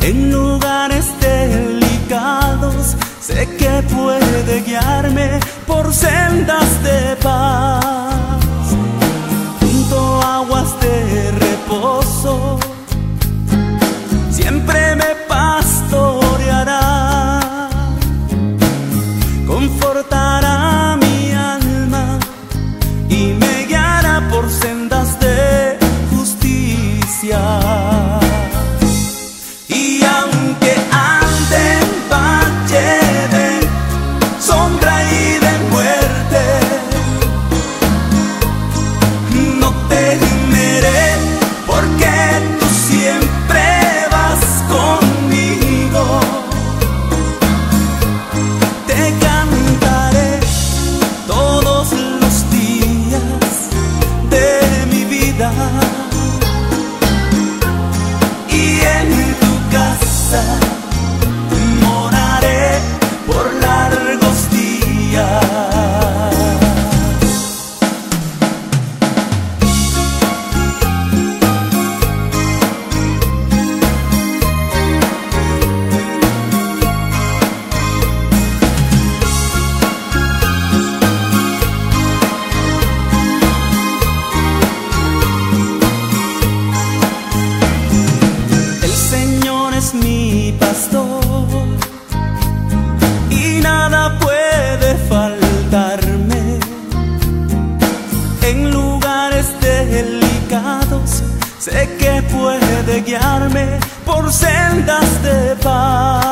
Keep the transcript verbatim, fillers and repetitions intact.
En lugares delicados sé que puede guiarme por sendas de paz. Junto a aguas de reposo siempre me pastoreará, confortará mi alma y me guiará por sendas de justicia. Y aunque ande en valle de sombra y de muerte, no temeré, porque tú siempre vas conmigo. Te cantaré todos los días de mi vida, y en tu casa moraré por largos días. El Señor es mi pastor y nada puede faltarme. En lugares delicados sé que puede guiarme por sendas de paz.